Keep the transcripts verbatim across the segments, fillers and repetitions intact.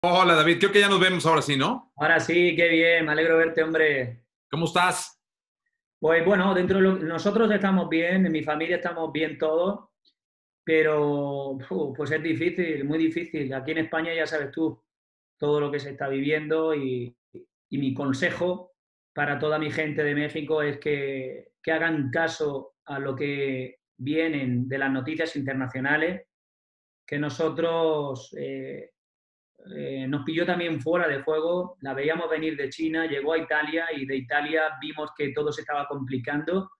Hola David, creo que ya nos vemos ahora sí, ¿no? Ahora sí, qué bien, me alegro de verte, hombre. ¿Cómo estás? Pues bueno, dentro de lo- nosotros estamos bien, en mi familia estamos bien todos, pero uf, pues es difícil, muy difícil. Aquí en España ya sabes tú todo lo que se está viviendo y, y mi consejo para toda mi gente de México es que, que hagan caso a lo que vienen de las noticias internacionales, que nosotros eh, eh, nos pilló también fuera de juego, la veíamos venir de China, llegó a Italia y de Italia vimos que todo se estaba complicando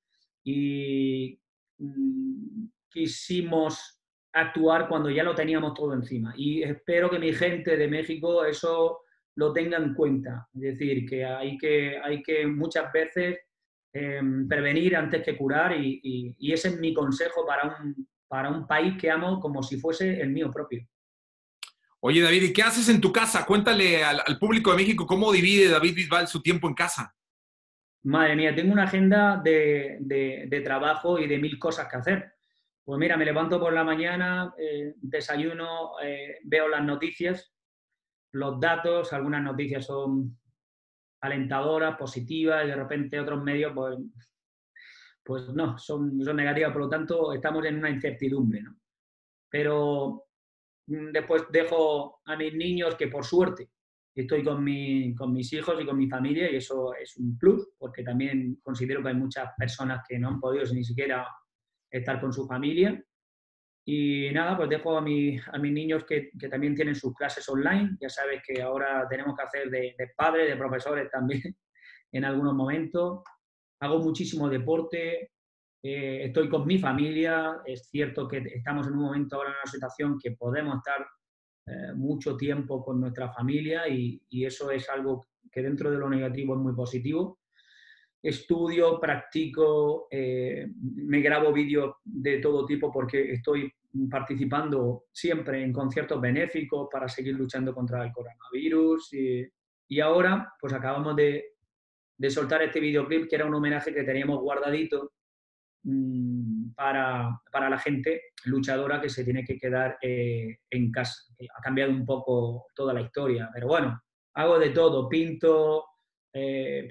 y mm, quisimos actuar cuando ya lo teníamos todo encima. Y espero que mi gente de México eso lo tenga en cuenta. Es decir, que hay que, hay que muchas veces eh, prevenir antes que curar y, y, y, ese es mi consejo para un, para un país que amo como si fuese el mío propio. Oye David, ¿y qué haces en tu casa? Cuéntale al, al público de México cómo divide David Bisbal su tiempo en casa. Madre mía, tengo una agenda de, de, de trabajo y de mil cosas que hacer. Pues mira, me levanto por la mañana, eh, desayuno, eh, veo las noticias, los datos, algunas noticias son alentadoras, positivas, y de repente otros medios, pues, pues no, son, son negativas, por lo tanto estamos en una incertidumbre, ¿no? Pero mm, después dejo a mis niños que por suerte estoy con, mi, con mis hijos y con mi familia y eso es un plus, porque también considero que hay muchas personas que no han podido ni siquiera estar con su familia. Y nada, pues dejo a, mi, a mis niños que, que, también tienen sus clases online. Ya sabes que ahora tenemos que hacer de, de padres, de profesores también en algunos momentos. Hago muchísimo deporte, eh, estoy con mi familia. Es cierto que estamos en un momento ahora en una situación que podemos estar eh, mucho tiempo con nuestra familia y, y eso es algo que dentro de lo negativo es muy positivo. Estudio, practico, eh, me grabo vídeos de todo tipo porque estoy participando siempre en conciertos benéficos para seguir luchando contra el coronavirus y, y ahora pues acabamos de, de soltar este videoclip que era un homenaje que teníamos guardadito mmm, para, para, la gente luchadora que se tiene que quedar eh, en casa. Ha cambiado un poco toda la historia, pero bueno, hago de todo, pinto, eh,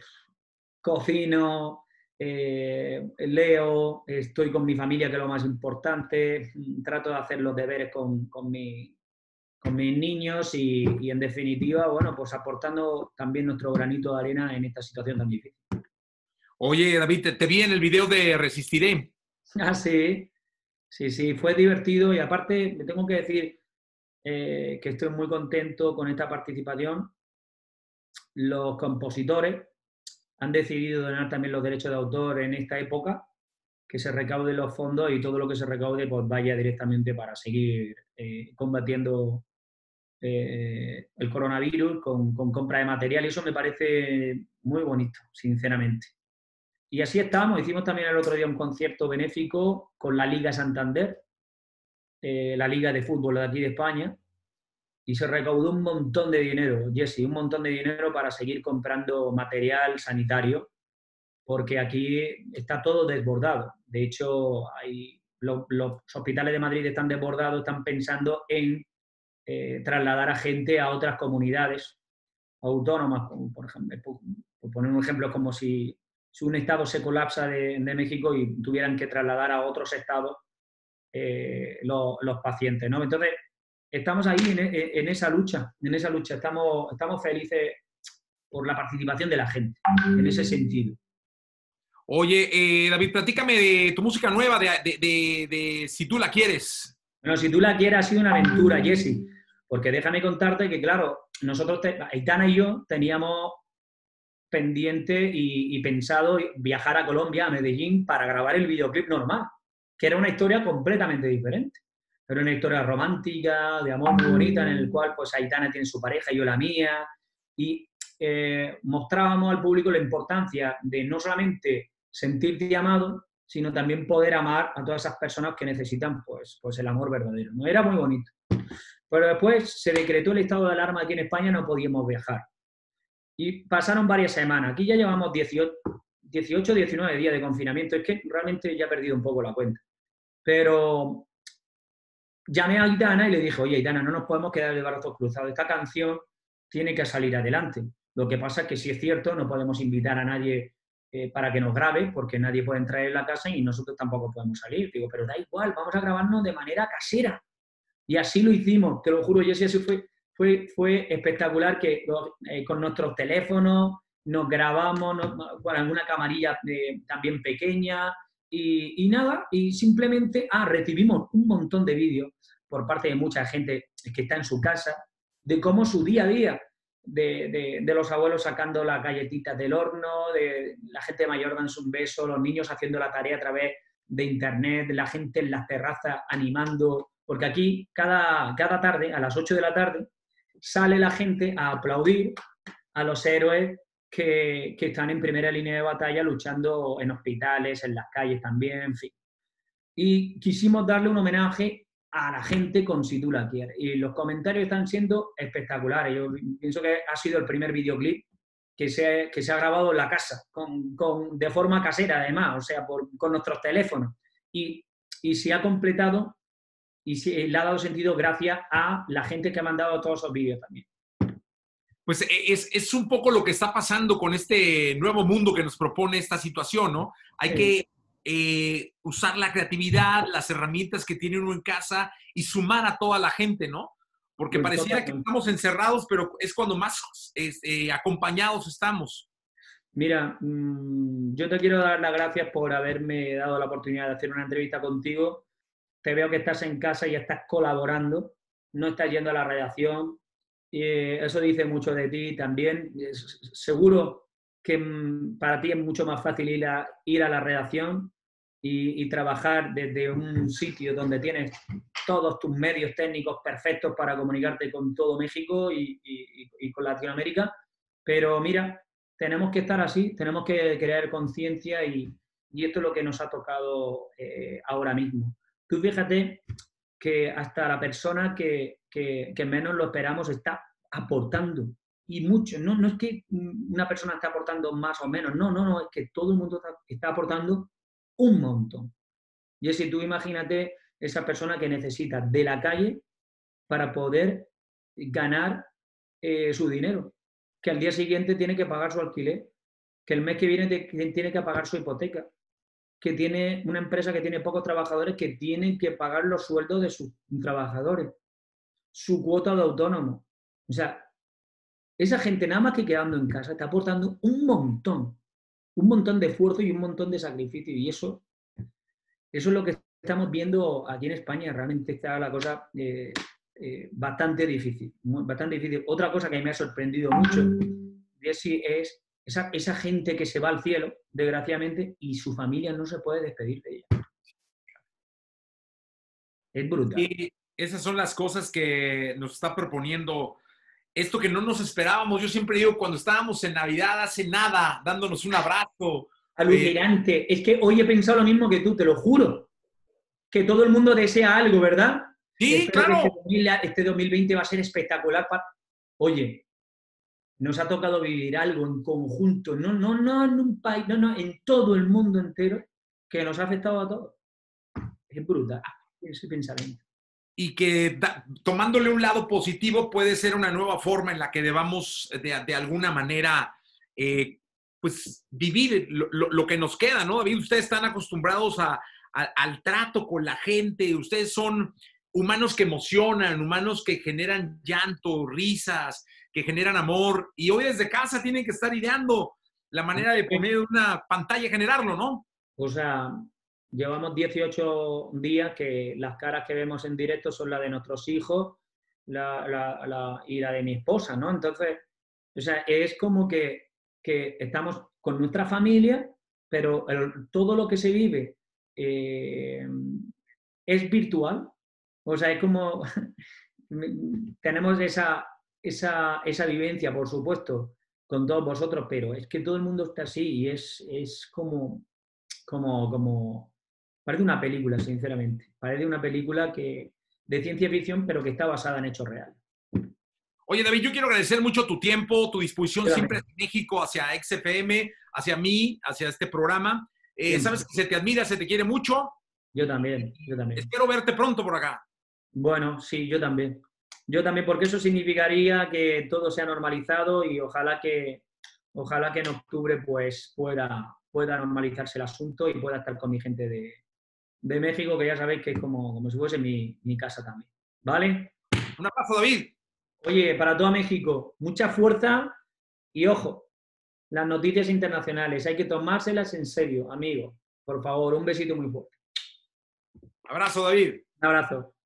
cocino, eh, leo, estoy con mi familia, que es lo más importante, trato de hacer los deberes con, con, mi, con mis niños y, y, en definitiva, bueno, pues aportando también nuestro granito de arena en esta situación tan difícil. Oye David, te, te vi en el video de Resistiré. Ah, sí, sí, sí, fue divertido y aparte me tengo que decir eh, que estoy muy contento con esta participación. Los compositores han decidido donar también los derechos de autor en esta época, que se recauden los fondos y todo lo que se recaude pues vaya directamente para seguir eh, combatiendo eh, el coronavirus con, con, compra de material y eso me parece muy bonito, sinceramente. Y así estamos, hicimos también el otro día un concierto benéfico con la Liga Santander, eh, la Liga de Fútbol de aquí de España, y se recaudó un montón de dinero, Jesse, un montón de dinero para seguir comprando material sanitario, porque aquí está todo desbordado. De hecho, hay, lo, los hospitales de Madrid están desbordados, están pensando en eh, trasladar a gente a otras comunidades autónomas, como por ejemplo, por, por poner un ejemplo, es como si, si, un estado se colapsa de, de México y tuvieran que trasladar a otros estados eh, los, los pacientes, ¿no? Entonces, estamos ahí en, en, esa lucha, en esa lucha, estamos, estamos felices por la participación de la gente, en ese sentido. Oye, eh, David, platícame de tu música nueva, de, de, de, de Si tú la quieres. Bueno, si tú la quieres, ha sido una aventura, Jesse, porque déjame contarte que, claro, nosotros, te, Aitana y yo, teníamos pendiente y, y pensado viajar a Colombia, a Medellín, para grabar el videoclip normal, que era una historia completamente diferente. Era una historia romántica, de amor muy bonita, en el cual pues Aitana tiene su pareja y yo la mía, y eh, mostrábamos al público la importancia de no solamente sentirte amado, sino también poder amar a todas esas personas que necesitan pues, pues el amor verdadero, ¿no? Era muy bonito. Pero después se decretó el estado de alarma aquí en España, no podíamos viajar. Y pasaron varias semanas. Aquí ya llevamos dieciocho, dieciocho, diecinueve días de confinamiento. Es que realmente ya he perdido un poco la cuenta. Pero llamé a Aitana y le dije, oye, Aitana, no nos podemos quedar de brazos cruzados. Esta canción tiene que salir adelante. Lo que pasa es que sí es cierto, no podemos invitar a nadie eh, para que nos grabe, porque nadie puede entrar en la casa y nosotros tampoco podemos salir. Digo, pero da igual, vamos a grabarnos de manera casera. Y así lo hicimos, te lo juro, Jessy, así fue, fue, fue espectacular que eh, con nuestros teléfonos nos grabamos nos, con alguna camarilla eh, también pequeña y, y nada, y simplemente ah, recibimos un montón de vídeos por parte de mucha gente que está en su casa, de cómo su día a día, de, de, de los abuelos sacando las galletitas del horno, de la gente mayor dándose un beso, los niños haciendo la tarea a través de internet, la gente en las terrazas animando, porque aquí cada, cada tarde, a las ocho de la tarde, sale la gente a aplaudir a los héroes que, que están en primera línea de batalla luchando en hospitales, en las calles también, en fin. Y quisimos darle un homenaje a la gente con Si tú la quieres. Y los comentarios están siendo espectaculares. Yo pienso que ha sido el primer videoclip que se, que se ha grabado en la casa, con, con, de forma casera además, o sea, por, con nuestros teléfonos. Y, y se ha completado y se, le ha dado sentido gracias a la gente que ha mandado todos esos vídeos también. Pues es, es un poco lo que está pasando con este nuevo mundo que nos propone esta situación, ¿no? Hay sí. que eh, usar la creatividad, las herramientas que tiene uno en casa y sumar a toda la gente, ¿no? Porque pues pareciera total. que estamos encerrados, pero es cuando más es, eh, acompañados estamos. Mira, mmm, yo te quiero dar las gracias por haberme dado la oportunidad de hacer una entrevista contigo. Te veo que estás en casa y estás colaborando, no estás yendo a la redacción. Y eso dice mucho de ti también. Seguro que para ti es mucho más fácil ir a, ir a la redacción y, y trabajar desde un sitio donde tienes todos tus medios técnicos perfectos para comunicarte con todo México y, y, y con Latinoamérica. Pero mira, tenemos que estar así, tenemos que crear conciencia y, y esto es lo que nos ha tocado eh, ahora mismo. Tú fíjate que hasta la persona que, que, que menos lo esperamos está aportando, y mucho. No, no es que una persona esté aportando más o menos, no, no, no, es que todo el mundo está, está aportando un montón. Y si tú imagínate esa persona que necesita de la calle para poder ganar eh, su dinero, que al día siguiente tiene que pagar su alquiler, que el mes que viene tiene que pagar su hipoteca, que tiene una empresa que tiene pocos trabajadores que tienen que pagar los sueldos de sus trabajadores, su cuota de autónomo. O sea, esa gente nada más que quedando en casa está aportando un montón, un montón de esfuerzo y un montón de sacrificio. Y eso, eso es lo que estamos viendo aquí en España. Realmente está la cosa eh, eh, bastante difícil, bastante difícil. Otra cosa que me ha sorprendido mucho, Jessy, es Esa, esa gente que se va al cielo, desgraciadamente, y su familia no se puede despedir de ella. Es brutal. Y esas son las cosas que nos está proponiendo esto que no nos esperábamos. Yo siempre digo, cuando estábamos en Navidad hace nada, dándonos un abrazo. Alucinante. Eh... Es que hoy he pensado lo mismo que tú, te lo juro. Que todo el mundo desea algo, ¿verdad? Sí, Espero claro. Que este, dos mil, este dos mil veinte va a ser espectacular. Para... Oye, nos ha tocado vivir algo en conjunto, no, no, no en un país, no, no, en todo el mundo entero, que nos ha afectado a todos. Es brutal ese pensamiento. Y que da, tomándole un lado positivo puede ser una nueva forma en la que debamos de, de alguna manera eh, pues vivir lo, lo, lo que nos queda, ¿no, David? Ustedes están acostumbrados a, a, al trato con la gente, ustedes son humanos que emocionan, humanos que generan llanto, risas, que generan amor, y hoy desde casa tienen que estar ideando la manera de poner una pantalla y generarlo, ¿no? O sea, llevamos dieciocho días que las caras que vemos en directo son las de nuestros hijos la, la, la, y la de mi esposa, ¿no? Entonces, o sea, es como que, que estamos con nuestra familia, pero el, todo lo que se vive eh, es virtual. O sea, es como tenemos esa, esa, esa vivencia, por supuesto, con todos vosotros, pero es que todo el mundo está así y es, es como, como, como... Parece una película, sinceramente. Parece una película que, de ciencia ficción, pero que está basada en hechos reales. Oye, David, yo quiero agradecer mucho tu tiempo, tu disposición siempre hacia México, hacia X F M, hacia mí, hacia este programa. Eh, sabes que se te admira, se te quiere mucho. Yo también, yo también. Espero verte pronto por acá. Bueno, sí, yo también. Yo también, porque eso significaría que todo se ha normalizado y ojalá que, ojalá que en octubre pues pueda, pueda normalizarse el asunto y pueda estar con mi gente de, de México, que ya sabéis que es como, como si fuese mi, mi casa también. ¿Vale? Un abrazo, David. Oye, para toda México, mucha fuerza y ojo, las noticias internacionales hay que tomárselas en serio, amigo. Por favor, un besito muy fuerte. Abrazo, David. Un abrazo.